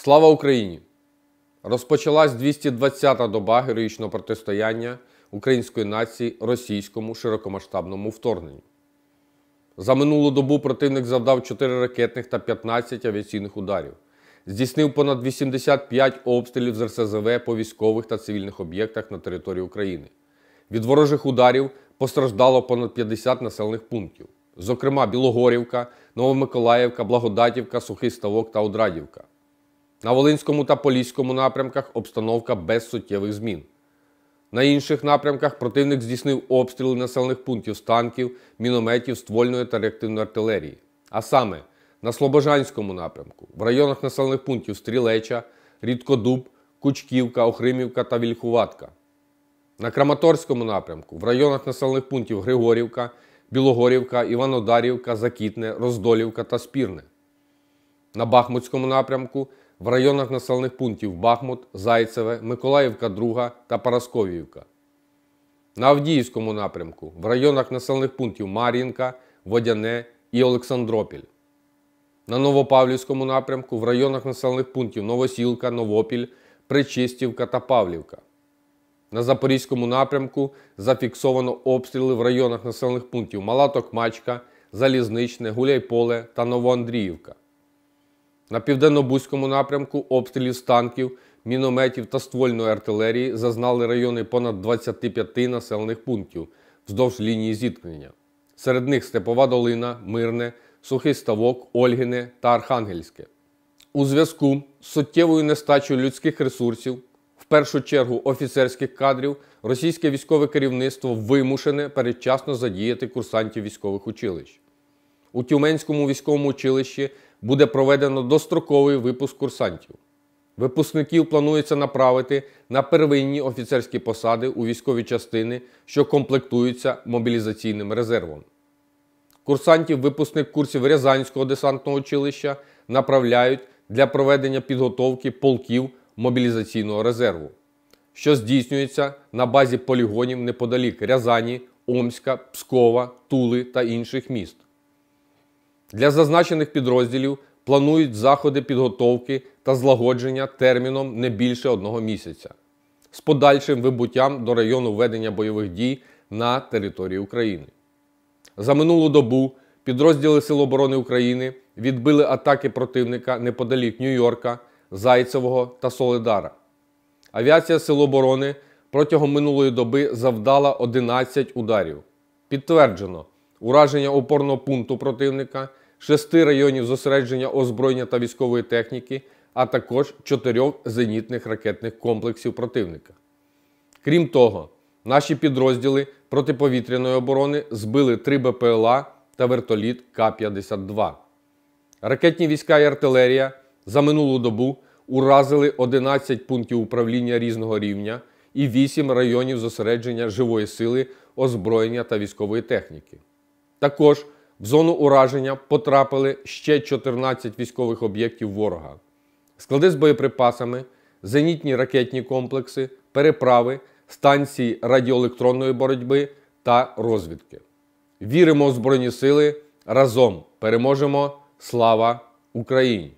Слава Україні! Розпочалась 220-та доба героїчного протистояння української нації російському широкомасштабному вторгненню. За минулу добу противник завдав 4 ракетних та 15 авіаційних ударів. Здійснив понад 85 обстрілів з РСЗВ по військових та цивільних об'єктах на території України. Від ворожих ударів постраждало понад 50 населених пунктів. Зокрема, Білогорівка, Новомиколаївка, Благодатівка, Сухий Ставок та Одрадівка. На Волинському та Поліському напрямках обстановка без суттєвих змін. На інших напрямках противник здійснив обстріли населених пунктів з танків, мінометів, ствольної та реактивної артилерії. А саме, на Слобожанському напрямку, в районах населених пунктів Стрілеча, Рідкодуб, Кучківка, Охримівка та Вільхуватка. На Краматорському напрямку, в районах населених пунктів Григорівка, Білогорівка, Іванодарівка, Закітне, Роздолівка та Спірне. На Бахмутському напрямку, в районах населених пунктів Бахмут, Зайцеве, Миколаївка 2 та Парасковіївка. На Авдіївському напрямку, в районах населених пунктів Мар'їнка, Водяне і Олександропіль. На Новопавлівському напрямку, в районах населених пунктів Новосілка, Новопіль, Причистівка та Павлівка. На Запорізькому напрямку зафіксовано обстріли в районах населених пунктів Мала Токмачка, Залізничне, Гуляйполе та Новоандріївка. На Південно-Бузькому напрямку обстрілів з танків, мінометів та ствольної артилерії зазнали райони понад 25 населених пунктів вздовж лінії зіткнення. Серед них Степова Долина, Мирне, Сухий Ставок, Ольгине та Архангельське. У зв'язку з суттєвою нестачею людських ресурсів, в першу чергу офіцерських кадрів, російське військове керівництво вимушене передчасно задіяти курсантів військових училищ. У Тюменському військовому училищі буде проведено достроковий випуск курсантів. Випускників планується направити на первинні офіцерські посади у військові частини, що комплектуються мобілізаційним резервом. Курсантів випускник курсів Рязанського десантного училища направляють для проведення підготовки полків мобілізаційного резерву, що здійснюється на базі полігонів неподалік Рязані, Омська, Пскова, Тули та інших міст. Для зазначених підрозділів планують заходи підготовки та злагодження терміном не більше 1 місяця, з подальшим вибуттям до району ведення бойових дій на території України. За минулу добу підрозділи Сил оборони України відбили атаки противника неподалік Нью-Йорка, Зайцевого та Солидара. Авіація Сил оборони протягом минулої доби завдала 11 ударів. Підтверджено ураження опорного пункту противника, 6 районів зосередження озброєння та військової техніки, а також 4 зенітних ракетних комплексів противника. Крім того, наші підрозділи протиповітряної оборони збили 3 БПЛА та вертоліт К-52. Ракетні війська і артилерія за минулу добу уразили 11 пунктів управління різного рівня і 8 районів зосередження живої сили, озброєння та військової техніки. Також в зону ураження потрапили ще 14 військових об'єктів ворога. Склади з боєприпасами, зенітні ракетні комплекси, переправи, станції радіоелектронної боротьби та розвідки. Віримо у Збройні Сили, разом переможемо! Слава Україні!